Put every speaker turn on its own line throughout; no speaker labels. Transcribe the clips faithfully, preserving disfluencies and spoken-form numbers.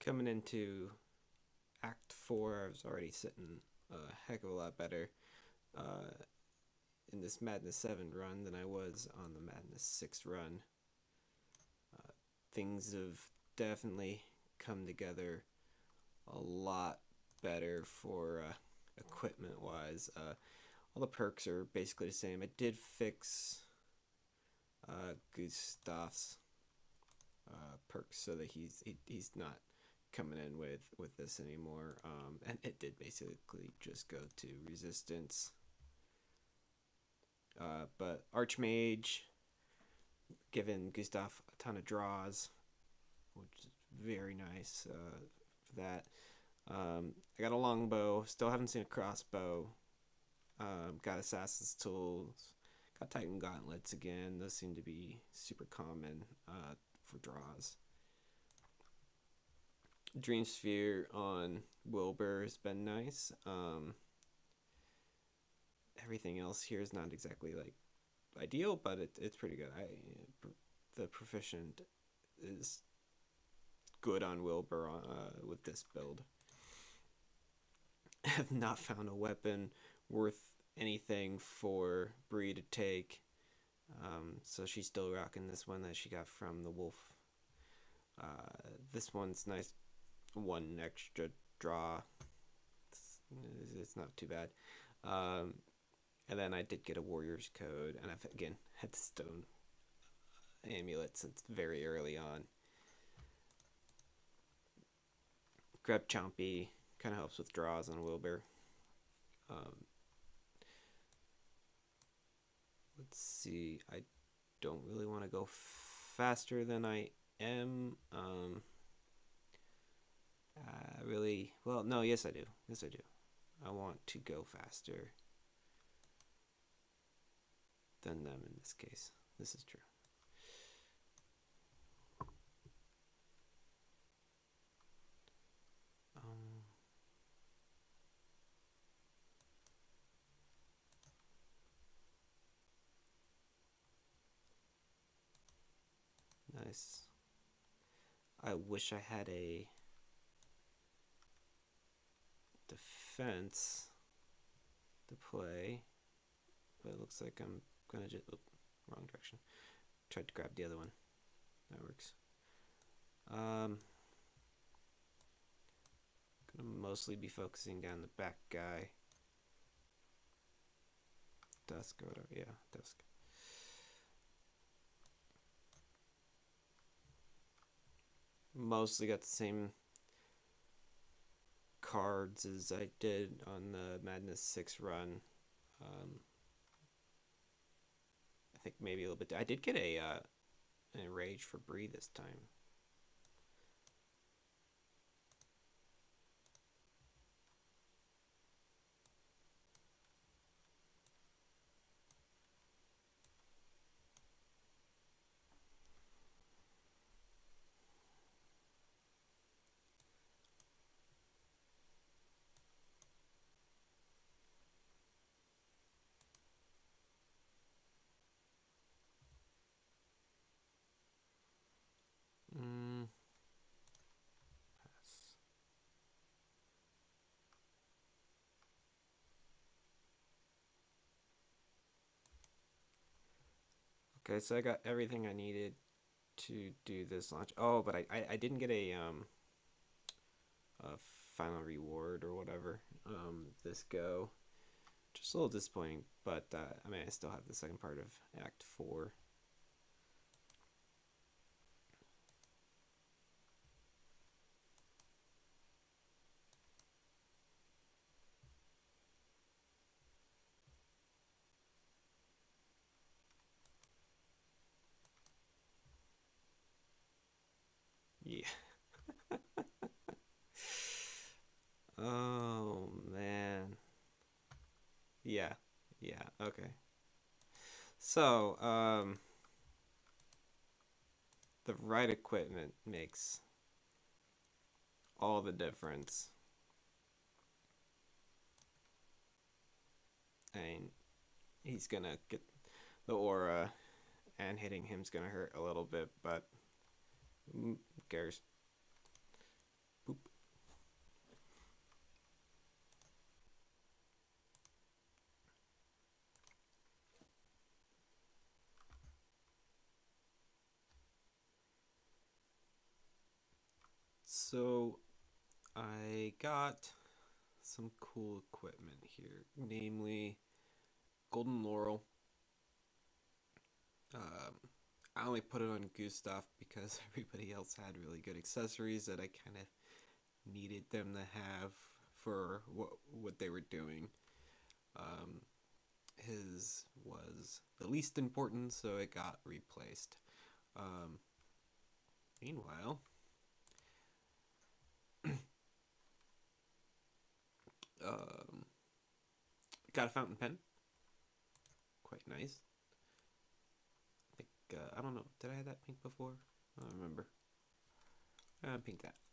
coming into Act four, I was already sitting a heck of a lot better uh, in this Madness seven run than I was on the Madness six run. Uh, things have definitely come together a lot better for uh, equipment wise. Uh, all the perks are basically the same. I did fix uh, Gustav's uh, perks so that he's he, he's not coming in with with this anymore, um, and it did basically just go to resistance. Uh, but Archmage, giving Gustav a ton of draws, which is very nice uh, for that. Um, I got a longbow, still haven't seen a crossbow. Um, got Assassin's Tools, got Titan Gauntlets again. Those seem to be super common uh, for draws. Dream Sphere on Wilbur has been nice. Um, everything else here is not exactly like ideal, but it, it's pretty good. I the proficient is good on Wilbur uh, with this build. I have not found a weapon worth anything for Bree to take, um, so she's still rocking this one that she got from the wolf. Uh, this one's nice. One extra draw. It's, it's not too bad. Um, and then I did get a warrior's code, and I've again had the stone amulet since very early on. Grab Chompy kind of helps with draws on Wilbur. Um, let's see. I don't really want to go faster than I am. Um, Uh, really, well, no, yes I do. Yes I do. I want to go faster than them in this case. This is true. Um, nice. I wish I had a defense to play, but it looks like I'm gonna just oh, wrong direction. Tried to grab the other one. That works. Um, gonna mostly be focusing down the back guy. Dusk or whatever. Yeah, Dusk. Mostly got the same cards as I did on the Madness six run. Um, I think maybe a little bit. I did get a uh, an enrage for Bree this time. Mm, pass. Okay, so I got everything I needed to do this launch. Oh, but I, I, I didn't get a um a final reward or whatever. Um, this go, just a little disappointing. But uh, I mean, I still have the second part of Act Four. Yeah. Oh man. Yeah. Yeah. Okay. So, um, the right equipment makes all the difference. I mean, he's gonna get the aura, and hitting him's gonna hurt a little bit, but who cares? So I got some cool equipment here, namely Golden Laurel. Um, I only put it on Gustav because everybody else had really good accessories that I kind of needed them to have for what what they were doing. Um, his was the least important, so it got replaced. Um, meanwhile, um, got a fountain pen, quite nice. I think uh, I don't know. Did I have that pink before? I don't remember. Uh, pink that.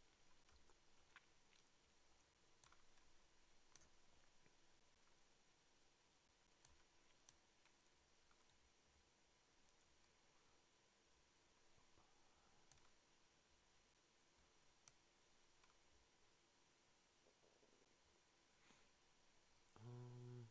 Um,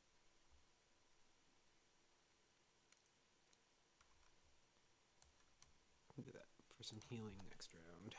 we'll do that for some healing next round.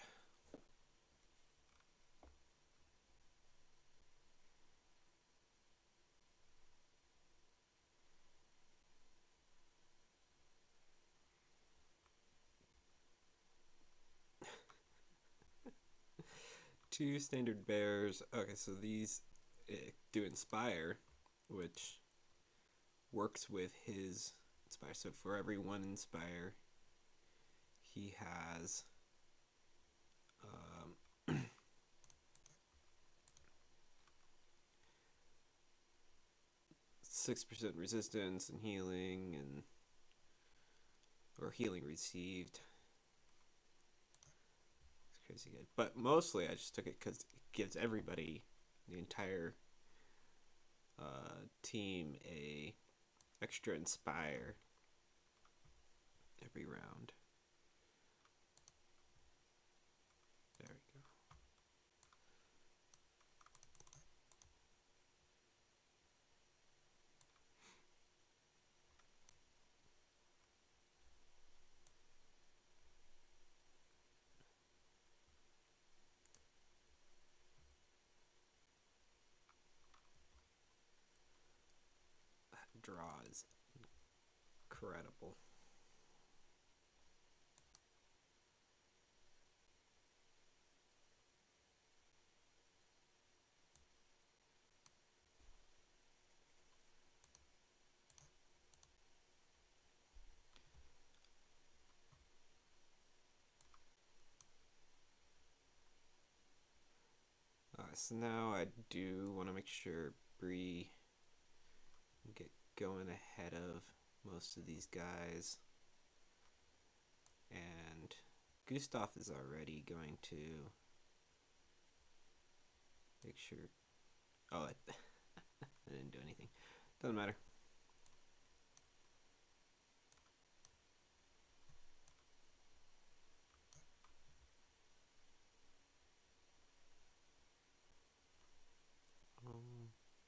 Two standard bears. Okay, so these uh, do inspire, which works with his inspire. So for every one inspire, he has um, six percent resistance and healing, and or healing received. It's crazy good. But mostly, I just took it because it gives everybody, the entire uh, team, a extra inspire every round. There we go. That draw is incredible. Uh, so now I do want to make sure Bree can get going ahead of most of these guys. And Gustav is already going to make sure. Oh, I, I didn't do anything. Doesn't matter. Um,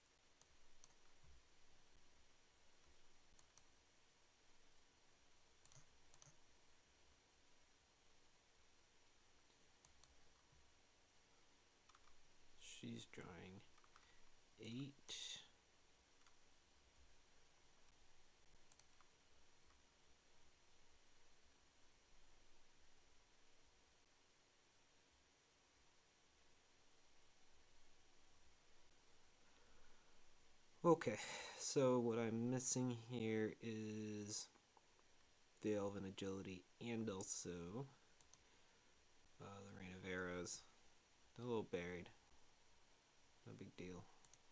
she's drawing eight. Okay, so what I'm missing here is the Elven Agility and also uh, the Rain of Arrows. A little buried. No big deal.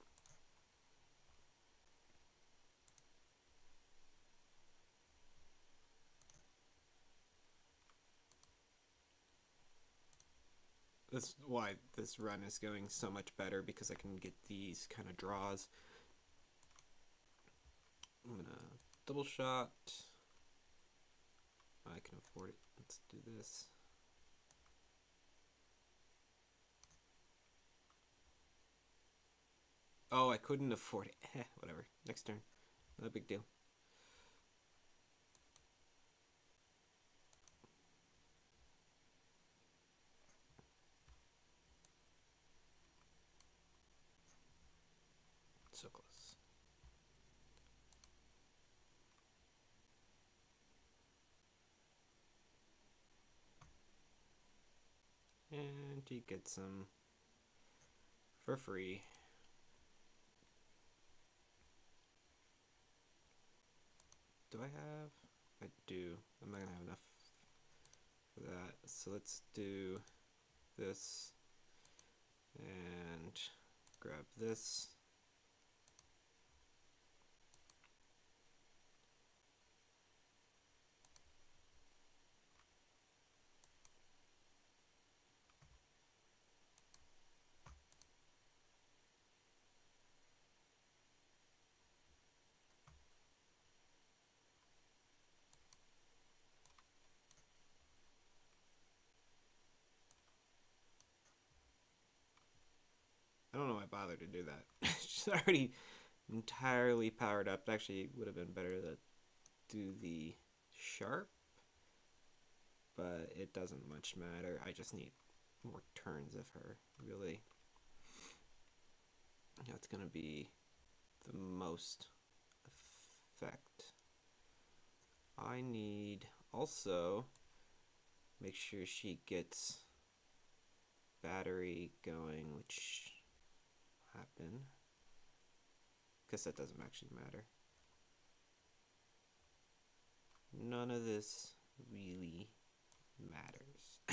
That's why this run is going so much better, because I can get these kind of draws. I'm gonna double shot. I can afford it. Let's do this. Oh, I couldn't afford it. Eh, whatever. Next turn. No big deal. so close. And he gets some for free. Do I have? I do. I'm not gonna have enough for that. So let's do this and grab this. I don't know why I bothered to do that. She's already entirely powered up. Actually, it would have been better to do the sharp, but it doesn't much matter. I just need more turns of her, really. That's going to be the most effect. I need also make sure she gets battery going, which happen because that doesn't actually matter. None of this really matters.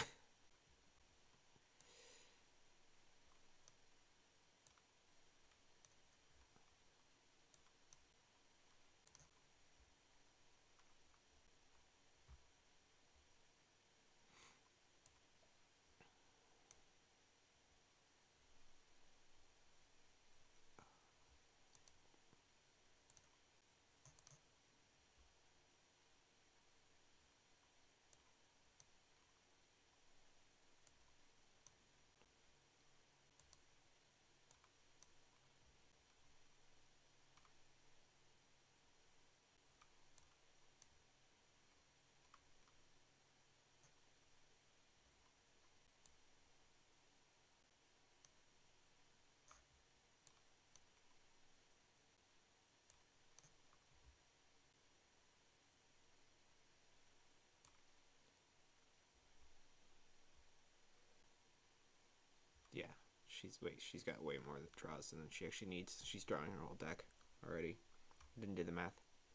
Yeah, she's wait, she's got way more draws than she actually needs. She's drawing her whole deck already. Didn't do the math.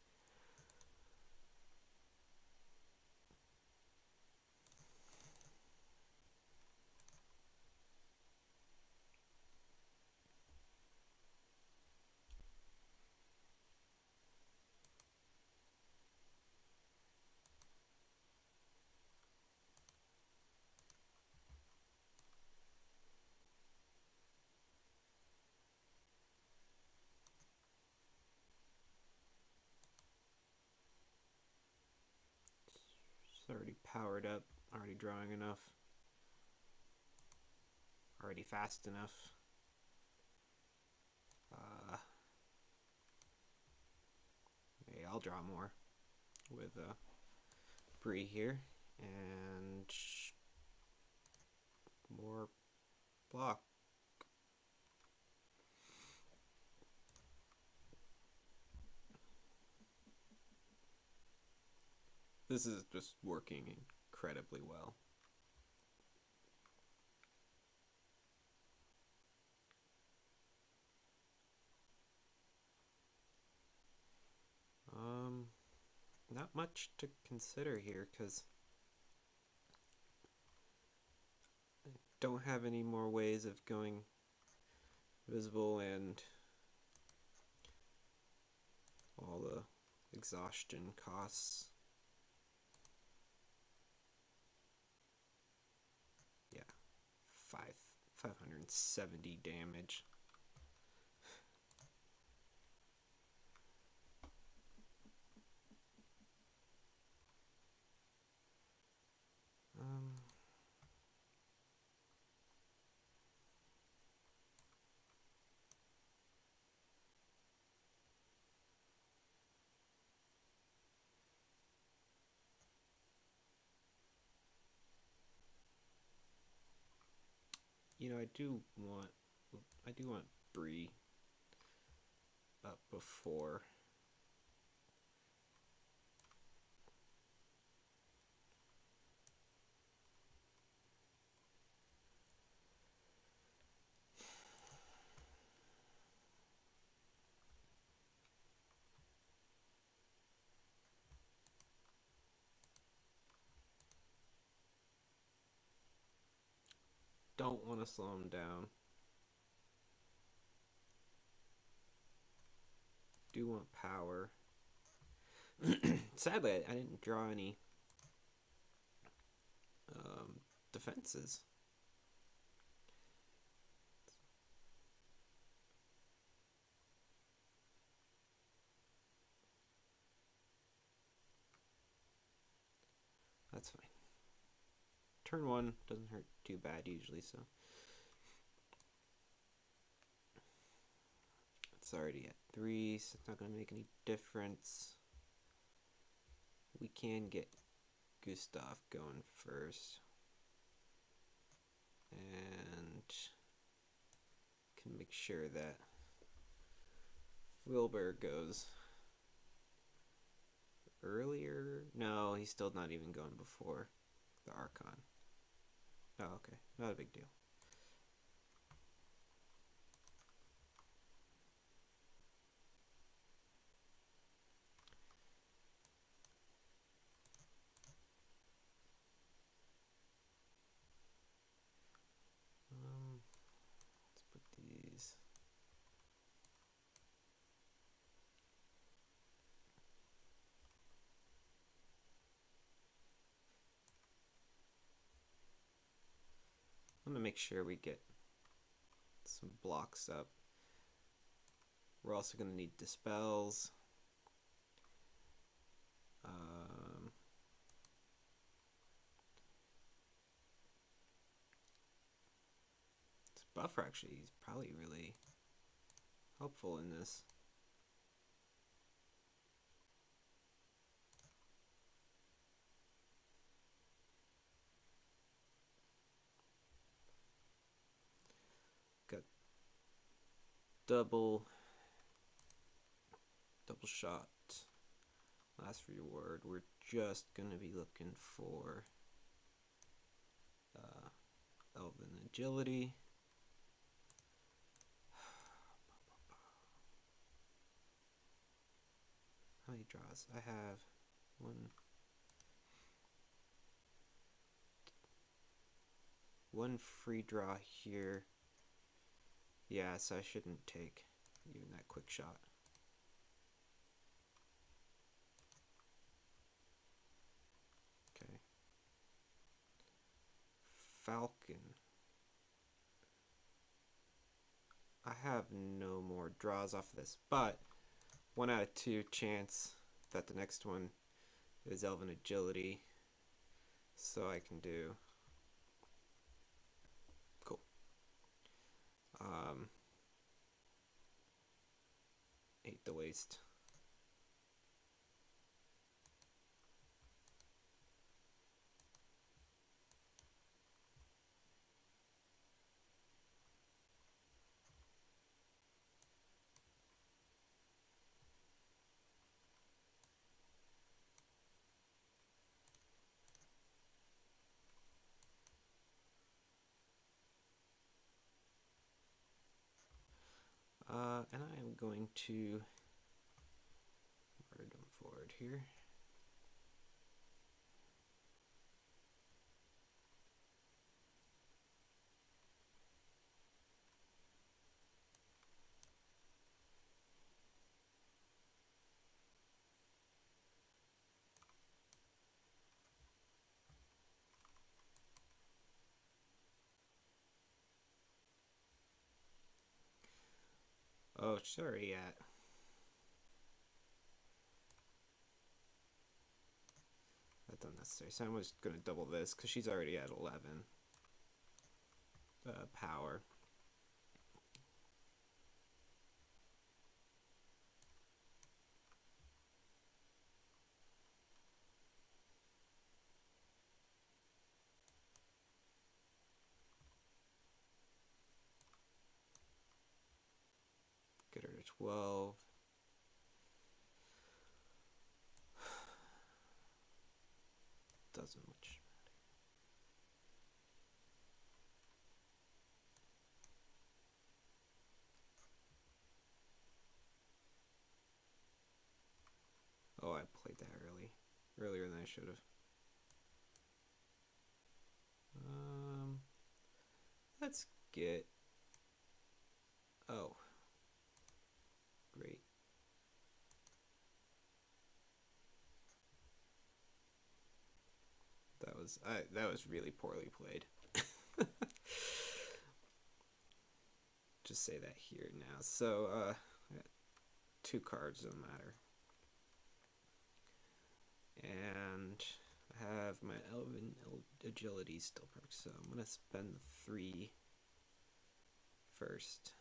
It's already powered up, already drawing enough, already fast enough. Uh, maybe I'll draw more with uh, Bree here, and more block. This is just working incredibly well. Um, not much to consider here because I don't have any more ways of going visible and all the exhaustion costs. Yeah, five five hundred seventy damage. Um, you know, I do want, I do want Bree before. Don't want to slow him down. Do want power. Sadly, I, I didn't draw any um, defenses. That's fine. Turn one doesn't hurt too bad usually, so. It's already at three, so it's not going to make any difference. We can get Gustav going first. And can make sure that Wilbur goes earlier. No, he's still not even going before the Archon. Oh, okay. Not a big deal. Um, let's put these. I'm gonna make sure we get some blocks up. We're also gonna need dispels. Um, this buffer actually is probably really helpful in this. Got double double shot. Last reward. We're just gonna be looking for uh, Elven agility. How many draws? I have one, one free draw here. Yeah, so I shouldn't take even that quick shot. Okay. Falcon. I have no more draws off of this, but one out of two chance that the next one is Elven agility, so I can do cool. Um, hate the waste. Uh, and I am going to word them forward here. Oh, sorry, yeah. That's unnecessary. So I'm just going to double this because she's already at eleven uh, power. Get her to twelve. played that early, earlier than I should have. Um, let's get. Oh, great. That was I. That was really poorly played. Just say that here now. So, uh, I got two cards, don't matter. And I have my Elven Agility still perked, so I'm gonna spend three first.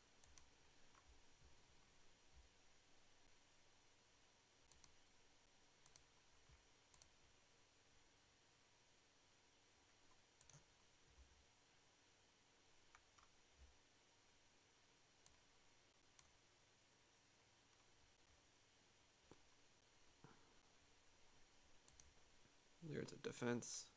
There's a defense.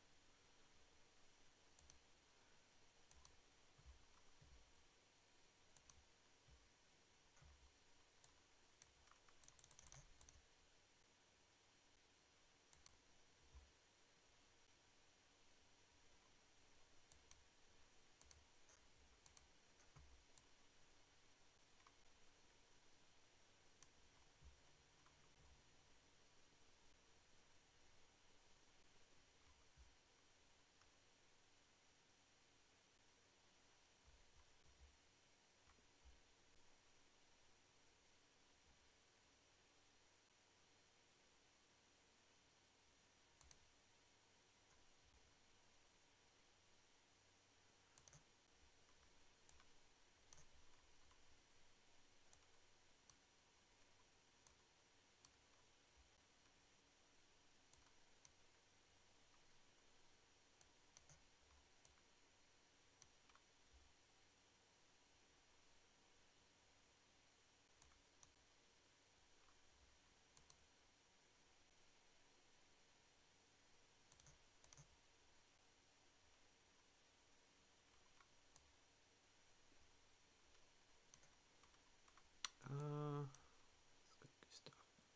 Uh, let's go Gustav.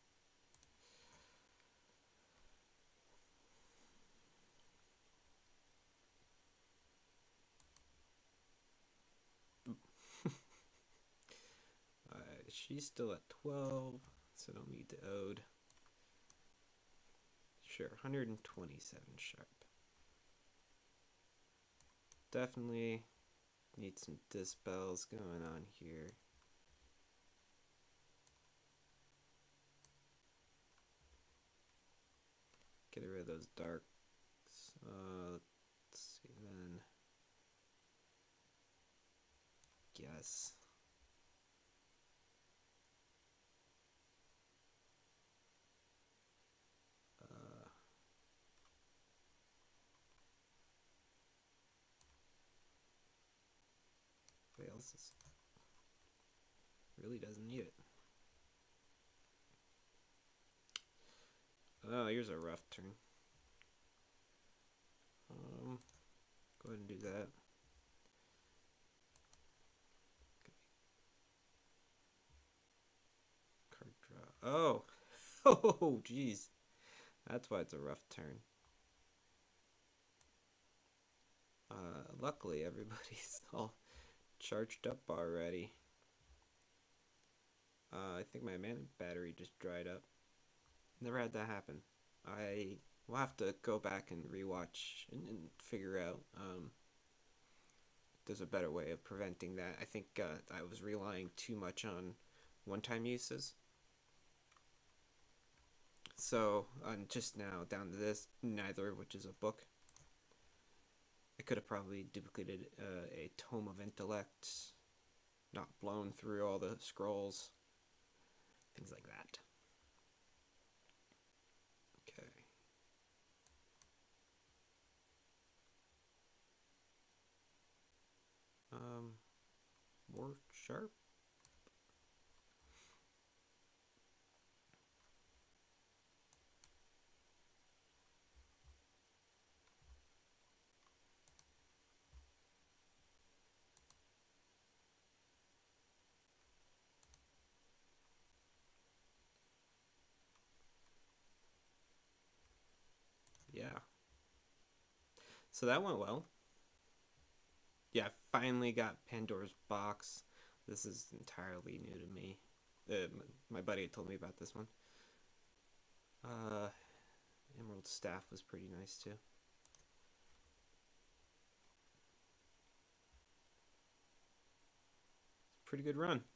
uh, she's still at twelve, so don't need the ode. Sure, one hundred twenty-seven sharp. Definitely need some dispels going on here. Get rid of those darks. Uh, let's see then. Guess. Uh, Wales is really doesn't need it. Oh, here's a rough turn. Um, go ahead and do that. Card draw. Oh, oh, jeez. That's why it's a rough turn. Uh, luckily, everybody's all charged up already. Uh, I think my mana battery just dried up. Never had that happen. I will have to go back and rewatch and, and figure out um, if there's a better way of preventing that. I think uh, I was relying too much on one-time uses. So I'm just now down to this, neither of which is a book. I could have probably duplicated uh, a Tome of Intellect, not blown through all the scrolls, things like that. Okay. Um, more sharp. So that went well. Yeah, finally got Pandora's box. This is entirely new to me. Uh, my buddy had told me about this one. Uh, Emerald Staff was pretty nice too. Pretty good run.